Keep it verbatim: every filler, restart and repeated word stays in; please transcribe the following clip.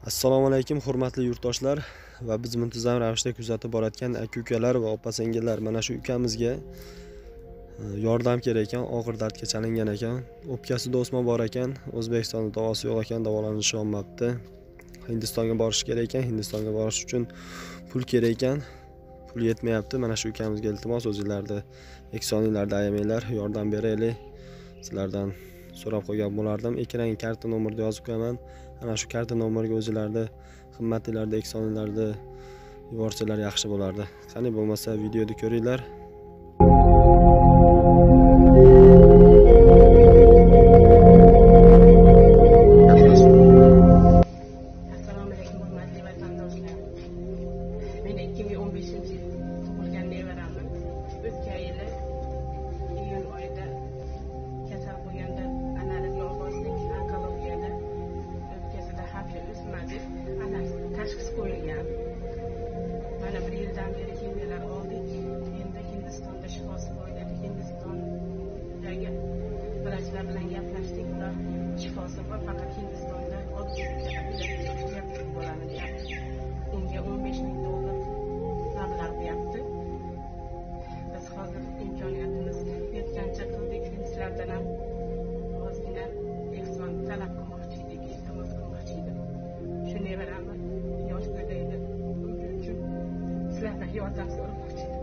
Assalomu alaykum hurmatli yurtdoshlar va biz muntazam ravishda kuzatib borayotgan aka-ukalar va opa-singillar. Mana shu ukamizga yordam kerak ekan, og'ir dardga chalingan ekan. O'pkasida o'sma bor ekan, O'zbekistonda davosi yo'q ekan, davolanishi olmabdi. Hindistonga borish kerak ekan, Hindistonga borish uchun pul kerak ekan. Pul yetmayapti. Mana shu ukamizga iltimos, o'zingizlarda eksoninglarda ayamanglar, yordam beraylik. Sizlardan so'rab qo'ygan bo'lardim. Ekranga karta nomerni yozib qo'yaman. Ana shu karta nomeriga o'zingizlarda qimmatlilarda eksoninglarda yuborsalar yaxshi bo'lardi. Qani bo'lmasa videoni ko'ringlar. Assalomu alaykum hurmatli vatandoshlar. Men ikki ming o'n beshinchi yil tug'ilgan nevaramman. O'tgan yili iyun oyida kasal bo'lganda analiz olib olsak, onkologiyada o'pkasida hafif o'sma deb tashxis qo'yilgan. Mana bir yildan beri kiyimlar oldik. Endi Hindistonda shifosi bor edi. Hindistondagi vrachlar bilan gaplashdik. Ular shifosi bor, faqat Hindistonda oddiy bo'ladi deyapti. Unga o'n besh ming dollar mablag' deyapti. Biz hozir imkoniyatimiz yetgancha qildik. Sizlardan ham ozgina ehson talab qilmoqchi edik, iltimos qilmoqchi edim. Shu nevaramni yosh go'daydi uchun sizlardan yordam so'ramoqchi edim.